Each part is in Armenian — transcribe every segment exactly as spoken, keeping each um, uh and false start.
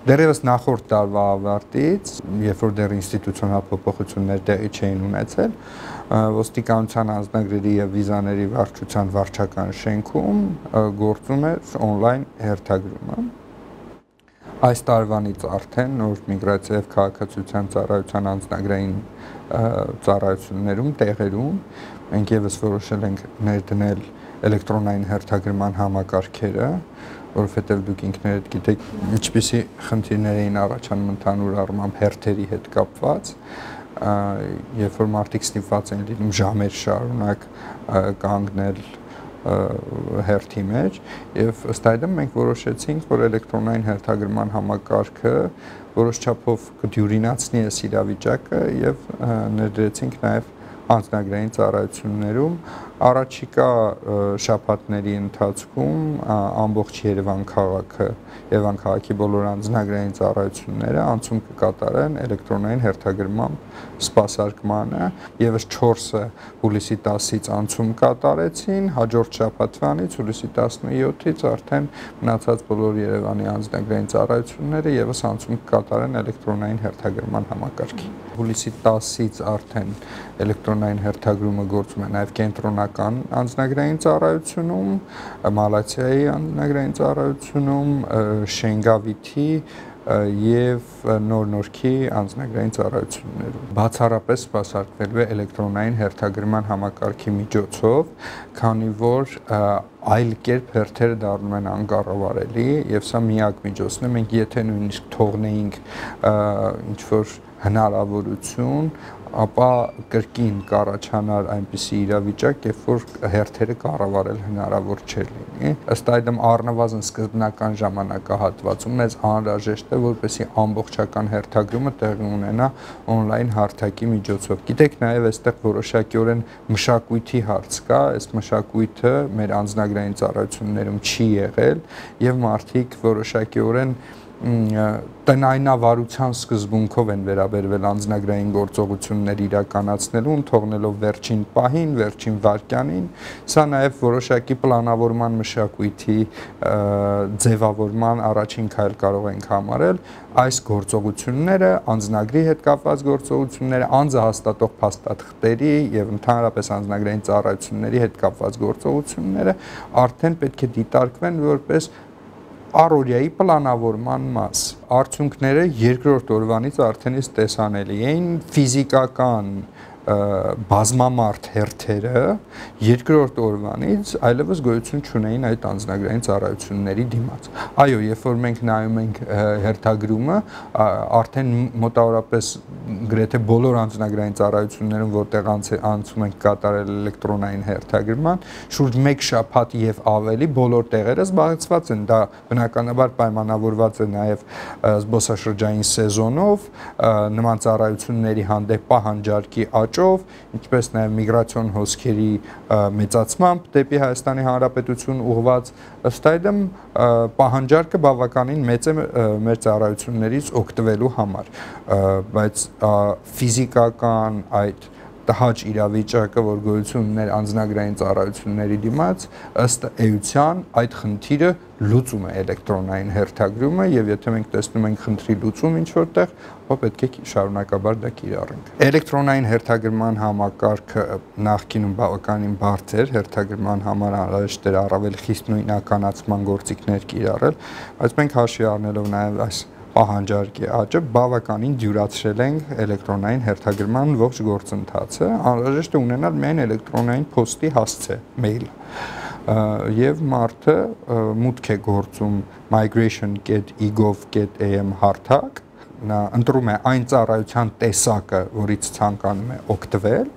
Դեռևս նախորդ տարվա ավարտից, երբ որ դեռ ինստիտուցիոնալ փոփոխություններ տեղի չէին ունեցել, ոստիկանության անձնագրերի եւ վիզաների վարչության վարչական շենքում գործում էր on-line հերթագրումը։ Այս տարվանից արդեն նոր միգրացիա եւ քաղաքացիության ծառայության անձնագրային ծառայություններում տեղերում մենք եւս որոշել ենք ներդնել էլեկտրոնային հերթագրման համակարգերը, որովհետև դուք ինքներդ գիտեք ինչպիսի խնդիրներ էին առաջանում ընդհանուր առմամբ հերթերի հետ կապված, երբ որ մարդիկ ստիպված են լինում ժամեր շարունակ կանգնել հերթի մեջ եւ ըստ այդմ մենք որոշեցինք, որ էլեկտրոնային հերթագրման համակարգը որոշ չափով կդյուրինացնի այս իրավիճակը եւ ներդրեցինք նաեւ անձնագրային ծառայություններում առաջիկա շաբաթների ընթացքում ամբողջ Երևան քաղաքը Երևան քաղաքի բոլոր անձնագրային ծառայությունները անցում կկատարեն էլեկտրոնային հերթագրման սպասարկմանը եւս չորսը հուլիսի տասից անցում կատարեցին հաջորդ շաբաթվանից հուլիսի տասնյոթից արդեն մնացած բոլոր Երևանի անձնագրային ծառայությունները եւս անցում կկատարեն էլեկտրոնային հերթագրման համակարգի հուլիսի տասից արդեն էլեկտրոնային հերթագրումը գործում է նաև կենտրոնական անձնագրային ծառայությունում, Մալացիայի անձնագրային ծառայությունում, Շենգավիթի եւ Նոր-Նորքի անձնագրային ծառայություններում։ Բացառապես սպասարկվելու է էլեկտրոնային հերթագրման համակարգի միջոցով, քանի որ այլ կերպ հերթերը դառնում են անկառավարելի եւ սա միակ միջոցն է, մենք եթե նույնիսկ թողնեինք ինչ որ հնարավորություն ապա կրկին կառաջանար այնպիսի իրավիճակ, երբ որ հերթերը կառավարել հնարավոր չէր լինի։ Ըստ այդմ առնվազն սկզբնական ժամանակահատվածում մեզ անհրաժեշտ է, որպեսզի ամբողջական հերթագրումը տեղի ունենա on-line հարթակի միջոցով։ Գիտեք, նաև այստեղ որոշակիորեն մշակույթի հարց կա, այս մշակույթը մեր անձնագրային ծառայություններում չի եղել եւ մարդիկ որոշակիորեն տնայնավարության սկզբունքով են վերաբերվել անձնագրային գործողություններ իրականացնելուն, թողնելով վերջին պահին, վերջին վայրկյանին, սա նաև որոշակի պլանավորման մշակույթի ձևավորման առաջին քայլ կարող ենք համարել, այս գործողությունները, անձնագրի հետ կապված գործողությունները, անձը հաստատող փաստաթղթերի եւ ընդհանրապես անձնագրային ծառայությունների հետ կապված գործողությունները արդեն պետք է դիտարկվեն որպես առօրյայի պլանավորման մաս։ Արդյունքները երկրորդ օրվանից արդեն իսկ տեսանելի էին ֆիզիկական բազմամարդ հերթերը երկրորդ օրվանից այլևս գոյություն չունեին այդ անձնագրային ծառայությունների դիմաց։ Այո, երբ որ մենք նայում ենք հերթագրումը, արդեն մոտավորապես գրեթե բոլոր անձնագրային ծառայություններում, որտեղ անցում ենք կատարել էլեկտրոնային հերթագրման, շուրջ մեկ շաբաթ եւ ավելի բոլոր տեղերը զբաղեցված են։ Դա բնականաբար պայմանավորված է նաեւ զբոսաշրջային սեզոնով, նման ծառայությունների հանդեպ պահանջարկի աճ ինչպես նաև միգրացիոն հոսքերի մեծացմամբ դեպի Հայաստանի Հանրապետություն ուղղված ըստ այդմ պահանջարկը բավականին մեծ է մեր ծառայություններից օգտվելու համար, բայց ֆիզիկական այդ տհաճ իրավիճակը, որ գոյություն ուներ անձնագրային ծառայությունների դիմաց, ըստ էության այդ խնդիրը լուծում է էլեկտրոնային հերթագրումը եւ եթե մենք տեսնում ենք խնդրի լուծում ինչ որտեղ, ապա պետք է շարունակաբար դա կիրառենք։ Էլեկտրոնային հերթագրման համակարգը նախկինում բավականին բարդ էր, հերթագրման համար անհրաժեշտ էր առավել խիստ նույնականացման գործիքներ կիրառել, բայց մենք հաշվի առնելով նաեւ այս պահանջարկի աճը բավականին դյուրացրել ենք էլեկտրոնային հերթագրման ողջ գործընթացը, անհրաժեշտ է ունենալ միայն էլեկտրոնային փոստի հասցե, մեյլ։ Եվ մարդը մուտք է գործում migration dot e gov dot a m հարթակ, նա ընտրում է այն ծառայության տեսակը, որից ցանկանում է օգտվել,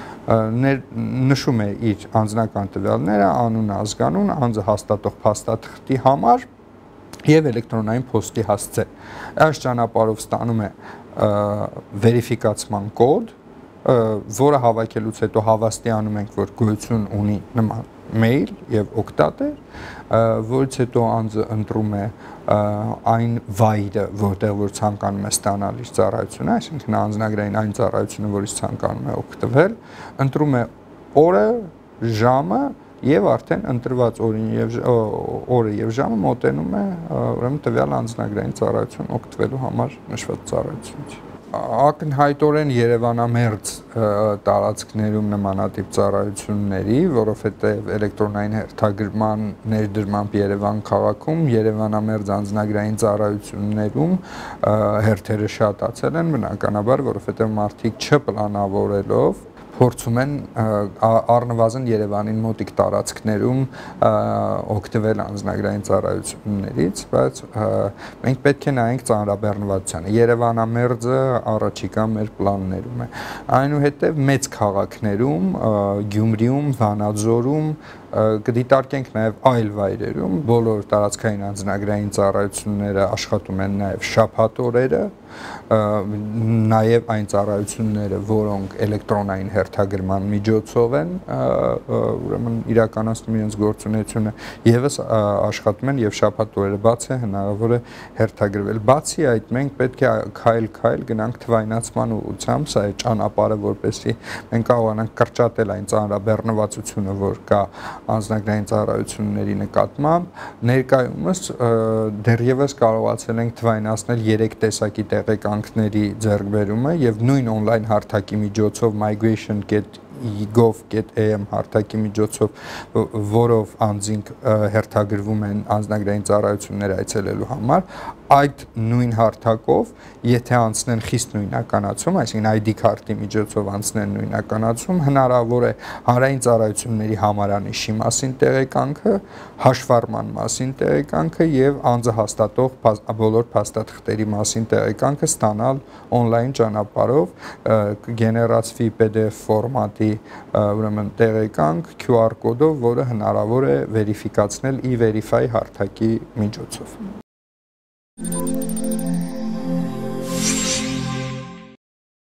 նշում է իր անձնական տվյալները, անունը, ազգանուն, անձը հաստատող փաստաթղթի համար եւ էլեկտրոնային փոստի հասցե։ Այս ճանապարհով ստանում է վերիֆիկացման կոդ, որը հավաքելուց հետո հավաստիանում ենք, որ գոյություն ունի նման մեյլ եւ օգտատեր, որից հետո անձը ընտրում է այն վայրը, որտեղ որ ցանկանում է ստանալ իր ծառայությունը, այսինքն անձնագրային այն ծառայությունը, որից ցանկանում է օգտվել, ընտրում է օրը, ժամը եւ արդեն ընտրված օրին եւ օրը եւ ժամը մոտենում է ուրեմն տվյալ անձնագրային ծառայություն օգտվելու համար նշված ծառայությունից։ Ակնհայտորեն Երևանամերձ տարածքներում նմանատիպ ծառայությունների, որովհետև էլեկտրոնային հերթագրման ներդրմամբ Երևան քաղաքում Երևանամերձ անձնագրային ծառայություններում հերթերը շատացել են, բնականաբար, որովհետև մարդիկ չպլանավորելով փորձում են առնվազն Երևանին մոտիկ տարածքներում օգտվել անձնագրային ծառայություններից, բայց մենք պետք է նայենք ծանրաբեռնվածությանը։ Երևանամերձը առաջիկա մեր պլաններում է։ Այնուհետև մեծ քաղաքներում, Գյումրիում, Վանաձորում կդիտարկենք նաև այլ վայրերում, բոլոր տարածքային անձնագրային ծառայությունները աշխատում են նաև շաբաթ օրերը, նաև այն ծառայությունները, որոնք էլեկտրոնային հերթագրման միջոցով են ուրեմն իրականացնում իրենց գործունեությունը, եւս աշխատում են եւ շաբաթ օրերը բաց է, հնարավոր է հերթագրվել։ Բացի այդ, մենք պետք է քայլ-քայլ գնանք թվայնացման ուղղությամբ, սա է ճանապարհը, որպեսզի մենք կարողանանք կրճատել այն ծանրաբեռնվածությունը, որ կա անձնագրային ծառայությունների նկատմամբ։ Ներկայումս դեռևս կարողացել ենք թվայնացնել երեք տեսակի տեղեկանքների ձեռքբերումը եւ նույն on-line հարթակի միջոցով migration dot gov dot a m հարթակի միջոցով, որով անձինք հերթագրվում են անձնագրային ծառայություններ այցելելու համար, այդ նույն հարթակով, եթե անցնեն խիստ նույնականացում, այսինքն I D քարտի միջոցով անցնեն նույնականացում, հնարավոր է հանրային ծառայությունների համարանիշի մասին տեղեկանքը, հաշվառման մասին տեղեկանքը եւ անձը հաստատող բոլոր փաստաթղթերի մասին տեղեկանքը ստանալ on-line ճանապարհով, կգեներացվի P D F ֆորմատի ուրեմն տեղեկանք Q R կոդով, որը հնարավոր է վերիֆիկացնել e-verify հարթակի միջոցով։